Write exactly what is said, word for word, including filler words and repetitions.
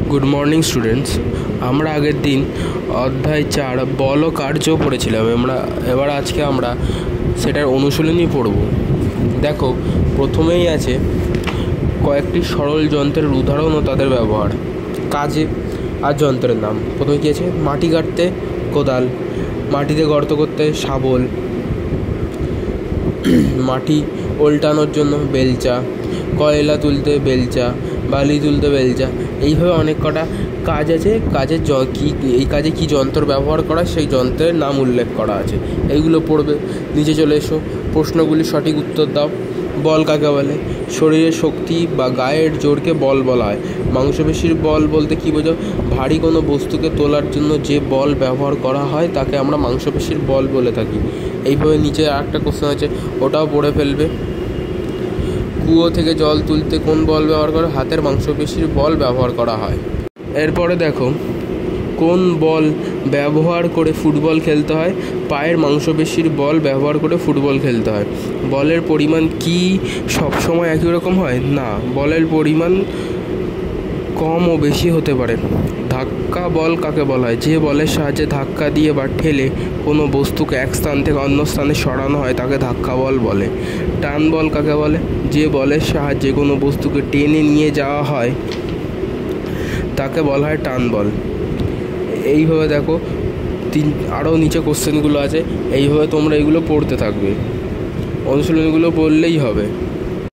Good morning students. আমরা আগের দিন অধ্যায় চার বল ও কার্য পড়েছিলাম। আমরা এবার আজকে আমরা সেটার অনুশীলনী পড়ব। দেখো, প্রথমেই আছে কয়েকটি সরল যন্ত্রের উদাহরণ ও তাদের ব্যবহার, কাজে আর যন্ত্রের নাম। প্রথমে কী আছে? মাটি কাটতে কোদাল, মাটিতে গর্ত করতে শাবল, মাটি ওল্টানোর জন্য বেলচা, কয়লা তুলতে বেলচা, বালি তুলতে বেলচা। এইভাবে অনেক কটা কাজ আছে। কাজের য কী এই কাজে কী যন্ত্র ব্যবহার করা সেই যন্ত্রের নাম উল্লেখ করা আছে। এইগুলো পড়বে। নিচে চলে এসো, প্রশ্নগুলির সঠিক উত্তর দাও। বল কাকে বলে? শরীরের শক্তি বা গায়ের জোরকে বল বলা হয়। মাংসপেশির বল বলতে কী বোঝো? ভারী কোনো বস্তুকে তোলার জন্য যে বল ব্যবহার করা হয় তাকে আমরা মাংসপেশির বল বলে থাকি। এইভাবে নিচে আরেকটা কোশ্চেন আছে, ওটাও পড়ে ফেলবে। কুয়ো থেকে জল তুলতে কোন বল ব্যবহার করে? হাতের মাংসপেশির বল ব্যবহার করা হয়। এরপরে দেখো, কোন বল ব্যবহার করে ফুটবল খেলতে হয়? পায়ের মাংসপেশির বল ব্যবহার করে ফুটবল খেলতে হয়। বলের পরিমাণ কি সবসময় একই রকম হয়? না, বলের পরিমাণ কম ও বেশি হতে পারে। ধাক্কা বল কাকে বলা হয়? যে বলের সাহায্যে ধাক্কা দিয়ে বা ঠেলে কোনো বস্তুকে এক স্থান থেকে অন্য স্থানে সরানো হয় তাকে ধাক্কা বল বলে। টান বল কাকে বলে? যে বলের সাহায্যে কোনো বস্তুকে টেনে নিয়ে যাওয়া হয় তাকে বলা হয় টান বল। এইভাবে দেখো, তিন আরও নিচে কোশ্চেনগুলো আছে। এইভাবে তোমরা এগুলো পড়তে থাকবে, অনুশীলনীগুলো পড়লেই হবে।